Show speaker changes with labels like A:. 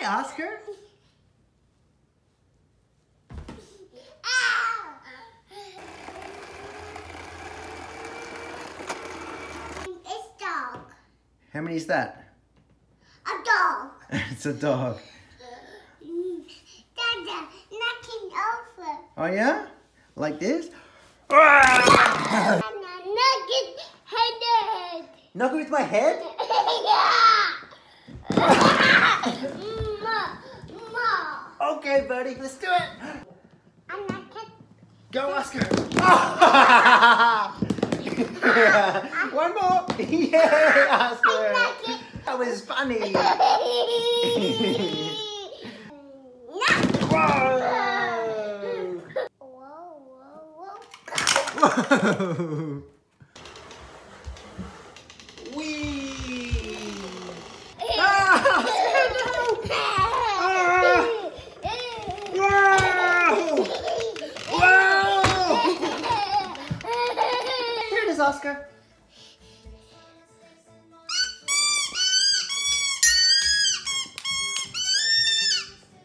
A: Hi, Oscar.
B: It's dog.
A: How many is that?
B: A dog.
A: It's a dog.
B: Dada, knocking over.
A: Oh yeah? Like this?
B: Nugget headed.
A: Knock it with my head? Okay, buddy, let's do it.
B: I'm not kidding.
A: Go, Oscar. One more. Yay, Oscar. That was funny. Whoa. Wee. Whoa. Here it is, Oscar.